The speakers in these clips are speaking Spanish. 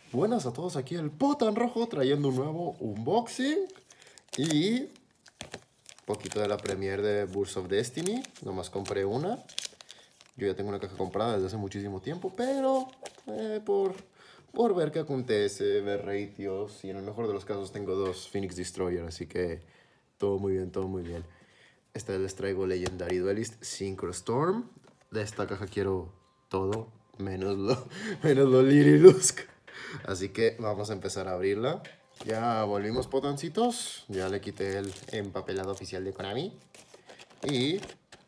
Buenas a todos, aquí el Potan Rojo trayendo un nuevo unboxing y poquito de la premiere de Burst of Destiny. Nomás compré una. Yo ya tengo una caja comprada desde hace muchísimo tiempo, pero por ver qué acontece, ver ratios y en el mejor de los casos tengo dos Phoenix Destroyer, así que todo muy bien, todo muy bien. Esta vez les traigo Legendary Duelist Synchro Storm. De esta caja quiero todo, menos lo Lirilusk. Así que vamos a empezar a abrirla. Ya volvimos potancitos. Ya le quité el empapelado oficial de Konami. Y...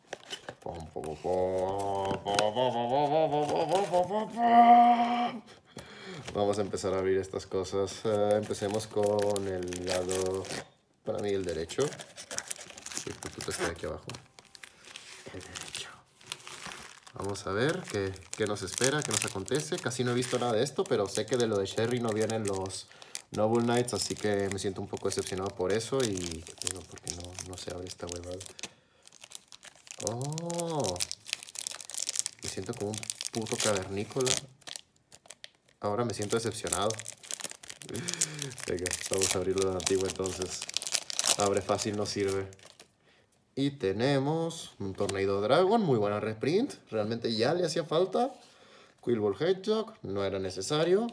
vamos a empezar a abrir estas cosas. Empecemos con el lado, para mí, el derecho. Esto está aquí abajo. El derecho. Vamos a ver qué nos espera, qué nos acontece. Casi no he visto nada de esto, pero sé que de lo de Sherry no vienen los Noble Knights, así que me siento un poco decepcionado por eso. Y ¿qué tengo? Porque no se abre esta huevada. Oh, me siento como un puto cavernícola. Ahora me siento decepcionado. Venga, vamos a abrirlo de la antigua entonces. Abre fácil no sirve. Y tenemos un Tornado Dragon, muy buena reprint. Realmente ya le hacía falta. Quillball Hedgehog, no era necesario.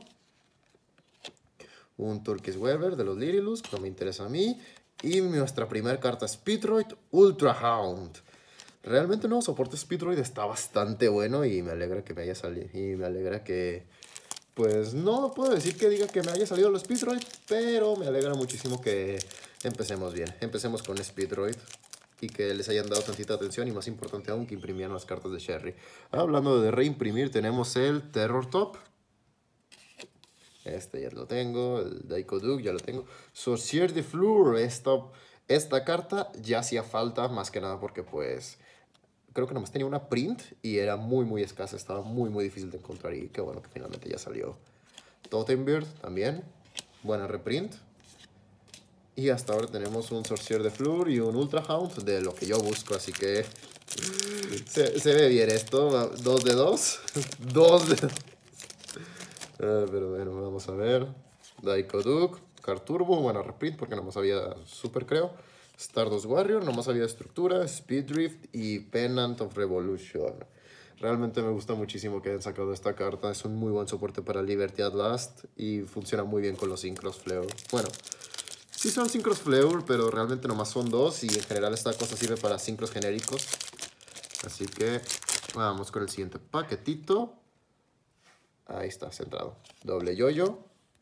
Un Turkish Weaver de los Lirilusk, no me interesa a mí. Y nuestra primera carta Speedroid Ultra Hound. Realmente el nuevo soporte Speedroid está bastante bueno y me alegra que me haya salido. Y me alegra que... pues no puedo decir que diga que me haya salido los Speedroid, pero me alegra muchísimo que empecemos bien. Empecemos con Speedroid y que les hayan dado tantita atención y más importante aún que imprimieran las cartas de Sherry. Hablando de reimprimir, tenemos el Terror Top. Este ya lo tengo, el Daiko Duke ya lo tengo. Sorcier de Fleur, esta carta ya hacía falta más que nada porque pues creo que nomás tenía una print y era muy escasa, estaba muy difícil de encontrar y qué bueno que finalmente ya salió. Totembird también, buena reprint. Y hasta ahora tenemos un Sorcier de Fleur y un Ultra Hound de lo que yo busco, así que se ve bien esto, 2 de 2, 2 de 2. Pero bueno, vamos a ver. Daiko Duke, Car Turbo, buena reprint porque nomás había Super, creo. Stardust Warrior, nomás había Estructura, Speed Drift y Pennant of Revolution. Realmente me gusta muchísimo que hayan sacado esta carta. Es un muy buen soporte para Liberty at Last y funciona muy bien con los Synchros Fleur. Bueno, sí son Synchros Fleur, pero realmente nomás son dos y en general esta cosa sirve para Synchros genéricos. Así que vamos con el siguiente paquetito. Ahí está, centrado. Doble yoyo.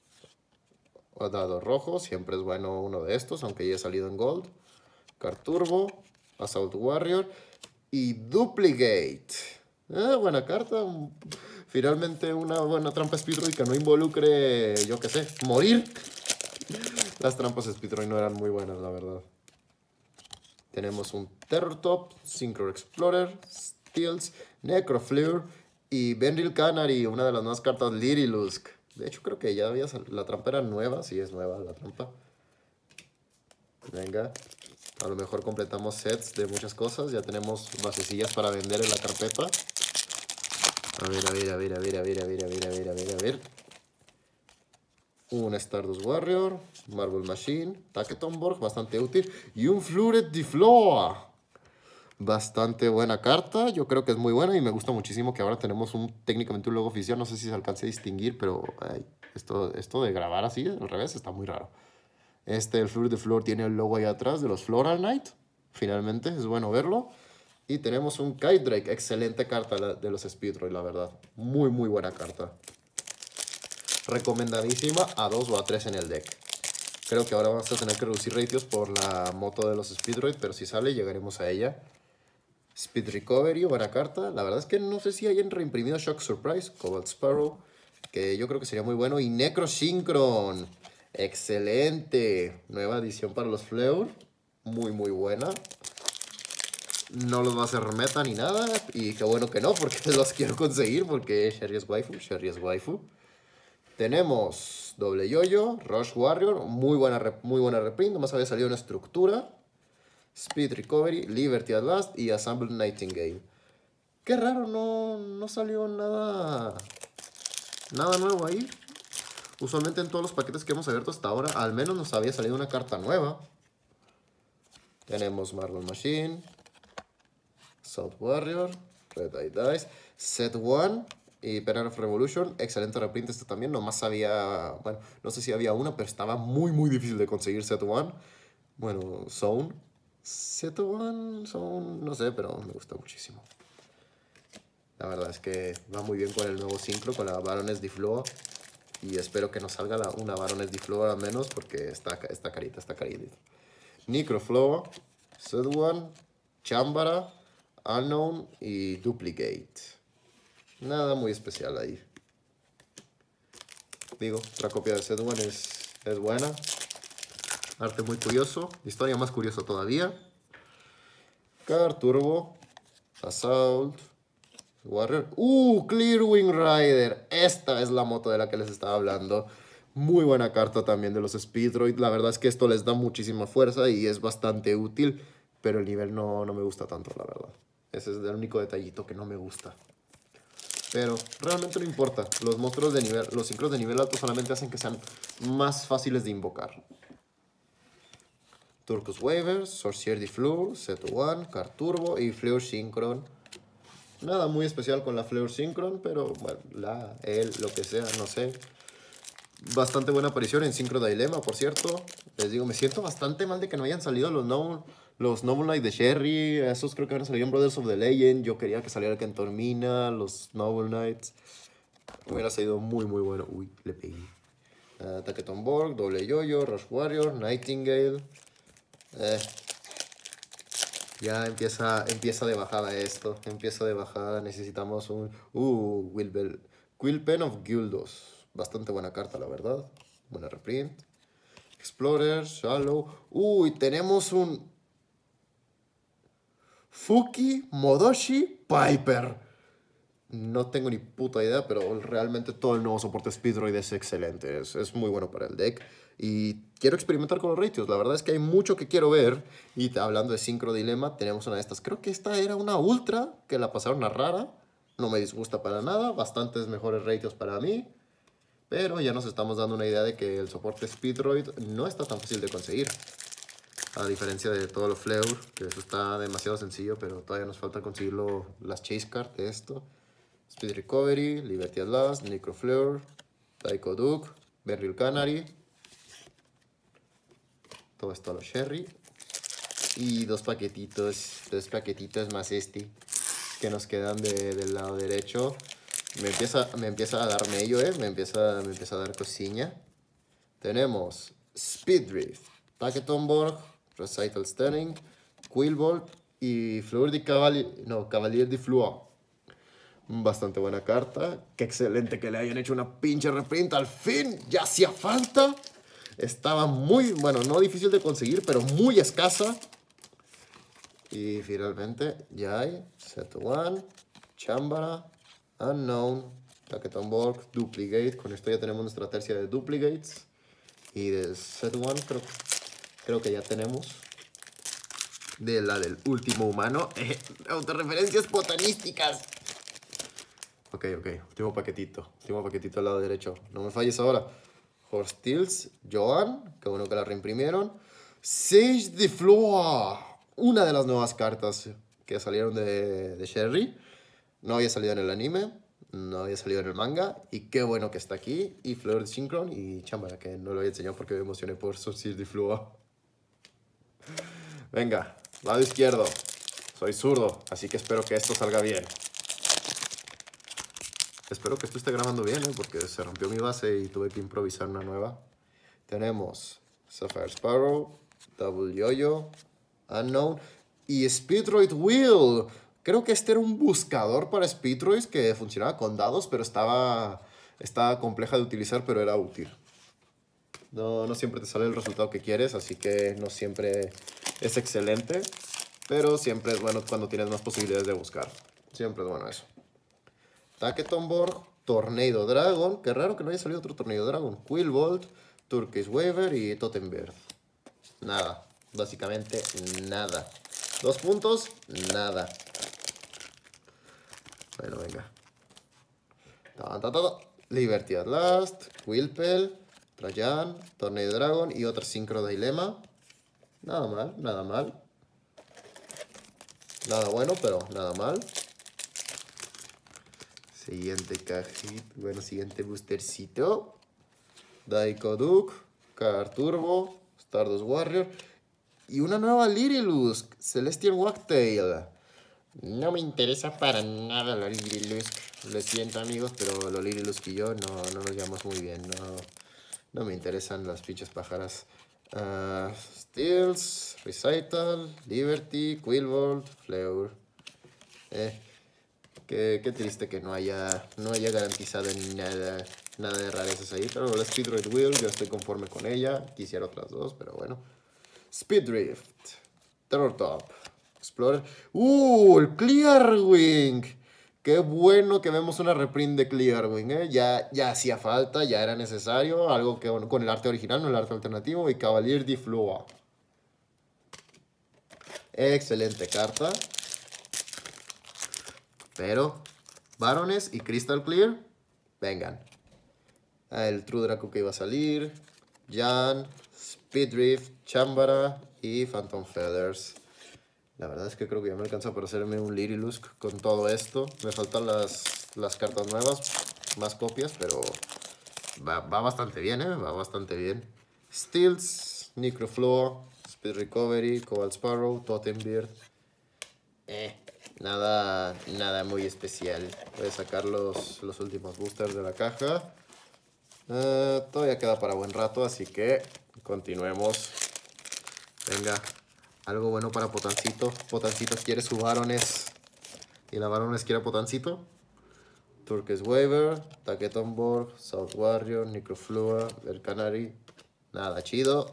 Dado rojo, siempre es bueno uno de estos, aunque ya haya salido en gold. Car Turbo, Assault Warrior y Duplicate. Buena carta. Finalmente una buena trampa Speedroid que no involucre, yo qué sé, morir. Las trampas Speedroid no eran muy buenas, la verdad. Tenemos un Terror Top, Synchro Explorer, Steels, Necrofleur y Benril Canary, una de las nuevas cartas Lirilusk. De hecho, creo que ya había la trampa era nueva, sí es nueva la trampa. Venga, a lo mejor completamos sets de muchas cosas. Ya tenemos basecillas para vender en la carpeta. A ver. Un Stardust Warrior, Marble Machine, Taketonborg, bastante útil. Y un Fluret de Floa. Bastante buena carta, yo creo que es muy buena y me gusta muchísimo que ahora tenemos técnicamente un logo oficial. No sé si se alcance a distinguir, pero esto de grabar así al revés está muy raro. El Fleur de Flor tiene el logo ahí atrás de los Floral Knight. Finalmente, es bueno verlo. Y tenemos un Kite Drake, excelente carta de los Speedroid, la verdad. Muy buena carta. Recomendadísima a 2 o a 3 en el deck. Creo que ahora vamos a tener que reducir ratios por la moto de los Speedroid, pero si sale llegaremos a ella. Speed Recovery, buena carta. La verdad es que no sé si hayan reimprimido Shock Surprise, Cobalt Sparrow, que yo creo que sería muy bueno. Y Necro Synchron, excelente. Nueva edición para los Fleur, muy buena. No los va a hacer meta ni nada, y qué bueno que no, porque los quiero conseguir, porque Sherry es waifu. Tenemos doble yoyo, Rush Warrior, muy buena reprint, nomás había salido una estructura. Speed Recovery, Liberty at Last y Assemble Nightingale. Qué raro, no salió nada nuevo ahí. Usualmente en todos los paquetes que hemos abierto hasta ahora, al menos nos había salido una carta nueva. Tenemos Marble Machine, South Warrior, Red Eye Dice, Set One y Penal of Revolution. Excelente reprint este también. Nomás había, bueno, no sé si había una, pero estaba muy difícil de conseguir Set One. Bueno, Zone. Set One, Zone, no sé, pero me gusta muchísimo. La verdad es que va muy bien con el nuevo Synchro, con la Baroness de Floa. Y espero que nos salga una Baroness de Floa al menos, porque está carita, está carita. Necrofloa, Set One, Chambara, Unknown y Duplicate. Nada muy especial ahí. Digo, la copia de Set One es buena. Arte muy curioso. Historia más curiosa todavía. Car Turbo, Assault, Warrior. Clearwing Rider. Esta es la moto de la que les estaba hablando. Muy buena carta también de los Speedroid. La verdad es que esto les da muchísima fuerza y es bastante útil. Pero el nivel no me gusta tanto, la verdad. Ese es el único detallito que no me gusta. Pero realmente no importa. Los monstruos de nivel, los sincros de nivel alto solamente hacen que sean más fáciles de invocar. Turcus Waivers, Sorcier de Fleur, Set One, Car Turbo y Fleur Synchron. Nada muy especial con la Fleur Synchron, pero bueno, lo que sea, no sé. Bastante buena aparición en Synchro Dilemma, por cierto. Les digo, me siento bastante mal de que no hayan salido los Noble Knight de Sherry. Esos creo que van a salir en Brothers of the Legend. Yo quería que saliera Kentormina, los Noble Knights. Hubiera sido muy bueno. Uy, le pegué. Taketon Doble Yoyo, Rush Warrior, Nightingale. Ya empieza de bajada esto. Empieza de bajada. Necesitamos un... Quillpen of Guldos. Bastante buena carta, la verdad. Buena reprint. Explorer, Shallow. Tenemos un... Fuki Modoshi Piper. No tengo ni puta idea, pero realmente todo el nuevo soporte Speedroid es excelente. Es muy bueno para el deck. Y quiero experimentar con los ratios. La verdad es que hay mucho que quiero ver. Y hablando de Synchro Dilemma, tenemos una de estas. Creo que esta era una Ultra, que la pasaron a rara. No me disgusta para nada. Bastantes mejores ratios para mí. Pero ya nos estamos dando una idea de que el soporte Speedroid no está tan fácil de conseguir. A diferencia de todo lo Fleur, que eso está demasiado sencillo, pero todavía nos falta conseguir las Chase Card de esto. Speed Recovery, Liberty at Last, Necrofleur, Taiko Duke, Beryl Canary. Todo esto a los Sherry. Y dos paquetitos más que nos quedan del lado derecho. Me empieza a dar mello, me empieza a dar cosiña. Tenemos Speed Drift, Taketonborg, Recital Stunning, Quillbolt y Fleur de Cavalier de Flua. Bastante buena carta. Qué excelente que le hayan hecho una pinche reprint. Al fin, ya hacía falta. Estaba muy, bueno, no difícil de conseguir, pero muy escasa. Y finalmente ya hay Set One, Chambara, Unknown, Taketonborg, Duplicate. Con esto ya tenemos nuestra tercia de Duplicates. Y de Set One creo que ya tenemos. De la del último humano. Autorreferencias botanísticas. Ok. Último paquetito al lado derecho. No me falles ahora. Horse Steels, Joan. Qué bueno que la reimprimieron. Sage de Floa. Una de las nuevas cartas que salieron de Sherry. No había salido en el anime. No había salido en el manga. Y qué bueno que está aquí. Y Fleur de Synchron y Chambara, que no lo había enseñado porque me emocioné por Sage de Floa. Venga, lado izquierdo. Soy zurdo, así que espero que esto salga bien. Espero que esto esté grabando bien, porque se rompió mi base y tuve que improvisar una nueva. Tenemos Sapphire Sparrow, Double Yo-Yo, Unknown y Speedroid Wheel. Creo que este era un buscador para Speedroids que funcionaba con dados, pero estaba compleja de utilizar, pero era útil. No siempre te sale el resultado que quieres, así que no siempre es excelente. Pero siempre es bueno cuando tienes más posibilidades de buscar. Siempre es bueno eso. Taketonborg, Tornado Dragon. Qué raro que no haya salido otro Tornado Dragon. Quillbolt, Turkish Waver y Totenberg. Nada. Básicamente nada. 2 puntos, nada. Bueno, venga. Liberty at Last, Quilpel, Trajan, Tornado Dragon y otra Synchro Dilemma. Nada mal, nada mal. Nada bueno, pero nada mal. Siguiente cajita, bueno, siguiente boostercito. Daikoduke, Car Turbo, Stardust Warrior y una nueva Lirilusk, Celestial Wagtail. No me interesa para nada la Lirilusk. Lo siento amigos, pero los Lirilusk y yo no nos llevamos muy bien. No me interesan las pinches pájaras. Steels, Recital, Liberty, Quillbolt, Fleur. Qué triste que no haya garantizado nada de rarezas ahí. Pero la Speed Red Wheel, yo estoy conforme con ella. Quisiera otras dos, pero bueno. Speed Drift, Terror Top, Explorer. El Clearwing. Qué bueno que vemos una reprint de Clearwing, ¿eh? Ya hacía falta, ya era necesario. Algo que con el arte original, no el arte alternativo. Y Cavalier di Flua. Excelente carta. Pero, Barones y Crystal Clear, vengan. El True Draco que iba a salir. Jan, Speed Drift, Chambara y Phantom Feathers. La verdad es que creo que ya me alcanza para hacerme un Lirilusk con todo esto. Me faltan las cartas nuevas, más copias, pero va bastante bien, ¿eh? Va bastante bien. Steels, Necrofloa, Speed Recovery, Cobalt Sparrow, Totem Beard. Nada muy especial. Voy a sacar los últimos boosters de la caja. Todavía queda para buen rato, así que continuemos. Venga, algo bueno para Potancito. Potancito quiere su Barones. Y la Barones quiere Potancito. Turquoise Waver, Taquetonborg, South Warrior, Necroflua, El Canary. Nada chido.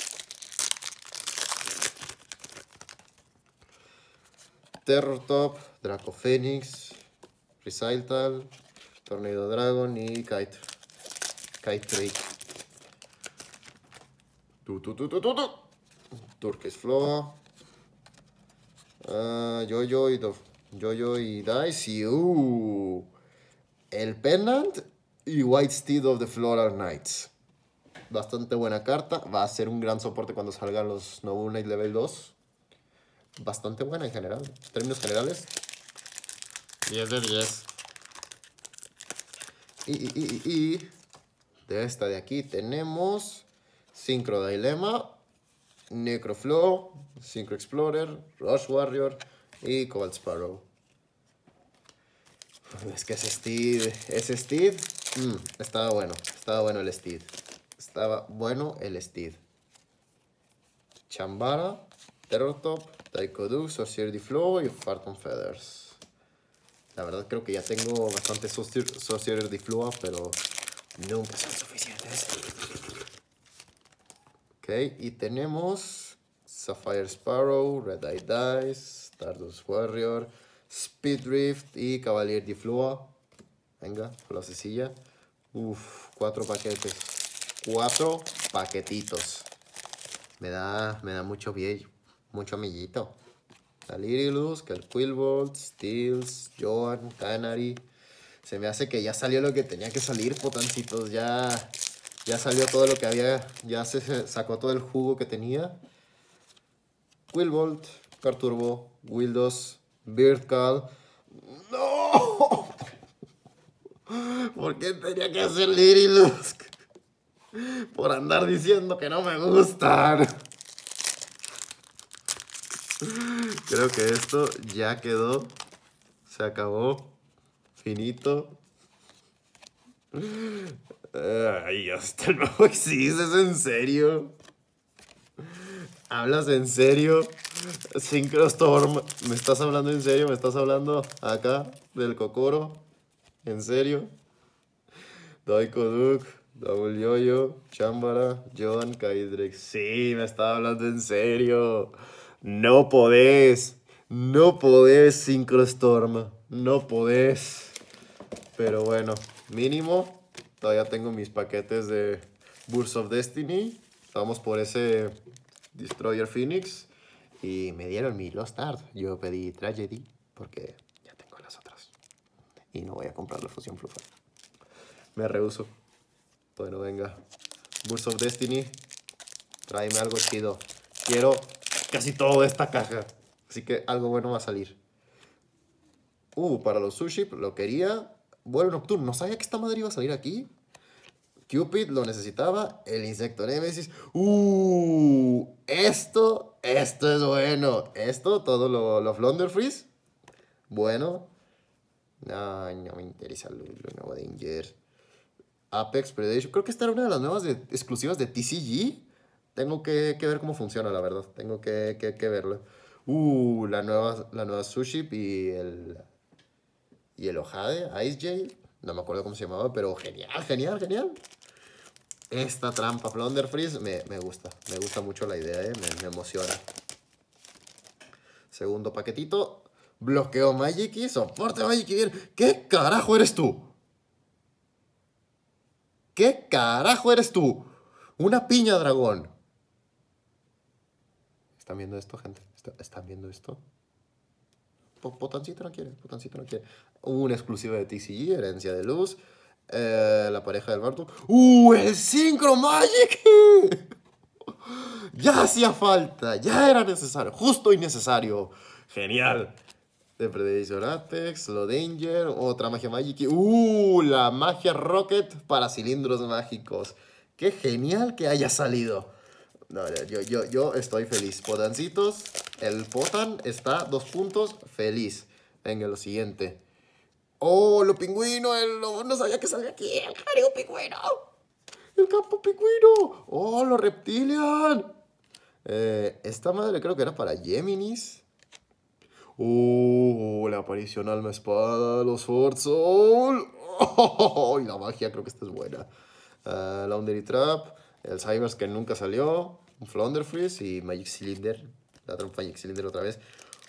Terror Top, Draco Phoenix, Recital, Tornado Dragon y Kite Drake. Turquoise Floa, Jojo y Dice y el Pennant y White Steed of the Floral Knights. Bastante buena carta. Va a ser un gran soporte cuando salgan los Noble Knight Level 2. Bastante buena en general. En términos generales, 10 de 10. Y de esta de aquí tenemos Synchro Dilemma, Necroflow, Synchro Explorer, Rush Warrior y Cobalt Sparrow. Es que ese Steed, estaba bueno el Steed. Estaba bueno el Steed. Chambara, Terror Top, Daikoduke, Sorcerer de Flow y Phantom Feathers. La verdad creo que ya tengo bastante Sorcerer de Flow, pero nunca son suficientes. Ok, y tenemos Sapphire Sparrow, Red Eye Dice, Stardust Warrior, Speed Drift y Cavalier de Flow. Venga, con la cecilla. 4 paquetes. 4 paquetitos. Me da mucho amiguito. El Lirilusk, el Quillbolt, Steels, Joan, Canary. Se me hace que ya salió lo que tenía que salir, Potancitos. Ya salió todo lo que había. Ya se sacó todo el jugo que tenía. Quillbolt, Carturbo, Wildos, Beardcall. ¡No! ¿Por qué tenía que hacer Lirilusk? Por andar diciendo que no me gustan. Creo que esto ya quedó. Se acabó. Finito. Ay, hasta no existe. ¿Es en serio? ¿Hablas en serio? Synchrostorm. ¿Me estás hablando en serio? ¿Me estás hablando acá del Kokoro? ¿En serio? Daikoduke, Double Yoyo, Chambara, Joan, Kaidrex. Sí, me estaba hablando en serio. No podés, Synchrostorm. No podés. Pero bueno, mínimo, todavía tengo mis paquetes de Burst of Destiny. Vamos por ese Destroyer Phoenix. Y me dieron mi Lost Art. Yo pedí Tragedy porque ya tengo las otras. Y no voy a comprar la fusión flufa. Me rehúso. Bueno, venga. Burst of Destiny. Tráeme algo chido. Quiero casi toda esta caja. Así que algo bueno va a salir. Para los sushi lo quería. Vuelo nocturno. No sabía que esta madre iba a salir aquí. Cupid lo necesitaba. El insecto Nemesis. Esto es bueno. Esto, todo lo Flounder Freeze. Bueno. No me interesa lo nuevo Danger. Apex Predation. Creo que esta era una de las nuevas exclusivas de TCG. Tengo que ver cómo funciona, la verdad. Tengo que verlo. La nueva Sushi y el Ojade, Ice Jade. No me acuerdo cómo se llamaba, pero genial. Esta trampa Flounder Freeze me gusta. Me gusta mucho la idea, me emociona. Segundo paquetito. Bloqueo Magic soporte Magic. ¿Qué carajo eres tú? ¿Qué carajo eres tú? Una piña dragón. ¿Están viendo esto, gente? ¿Están viendo esto? Potancito no quiere. Una exclusiva de TCG, herencia de luz. La pareja del Bartu. ¡El Synchro Magic! Ya hacía falta, ya era necesario, justo y necesario. Genial. De Predation Apex, lo Danger, otra magia Magic. La magia Rocket para cilindros mágicos. Qué genial que haya salido. No, yo estoy feliz. Potancitos, el Potan está 2 puntos feliz. Venga, lo siguiente. Lo pingüino, no sabía que salía aquí. El cariño pingüino. El campo pingüino. Lo reptilian. Esta madre creo que era para Géminis. La aparición alma espada, los Sword Soul. Y la magia, creo que esta es buena. Laundry Trap, el Cybers que nunca salió, un Flounder Freeze y Magic Cylinder. La trampa Magic Cylinder otra vez.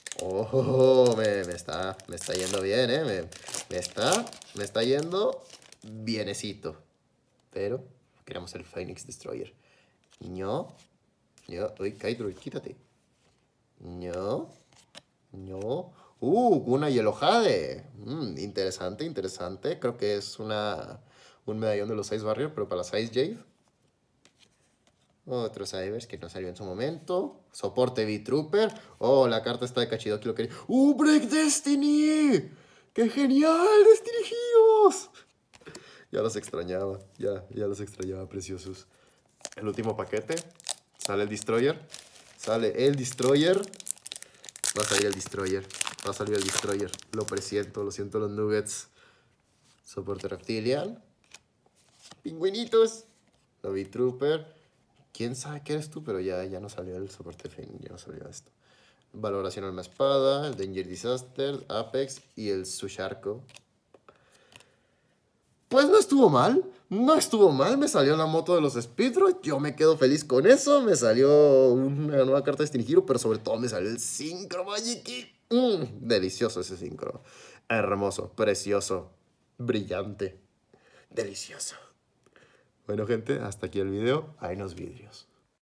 Me está yendo bien, me está yendo bienecito. Pero queremos el Phoenix Destroyer. Uy, Kaidroid, quítate. Una Yellow Jade. Interesante. Creo que es un medallón de los 6 Barrier, pero para las 6 Jade. Otro Cybers que no salió en su momento. Soporte V-Trooper. La carta está de Cachidoki, lo quería. Break Destiny. ¡Qué genial, Destiny Heroes! Ya los extrañaba, ya los extrañaba, preciosos. El último paquete. Sale el Destroyer. Va a salir el Destroyer. Lo presiento, lo siento los Nuggets. Soporte Reptilian. Pingüinitos. Lobby Trooper. ¿Quién sabe qué eres tú? Pero ya no salió el soporte fin. Ya no salió esto. Valoración alma espada. El Danger Disaster. Apex. Y el Susharko. Pues no estuvo mal. Me salió la moto de los Speedroid. Yo me quedo feliz con eso. Me salió una nueva carta de Destiny Hero. Pero sobre todo me salió el Synchro Magic. Delicioso ese Synchro. Hermoso, precioso, brillante. Delicioso. Bueno, gente, hasta aquí el video. Hay unos vidrios.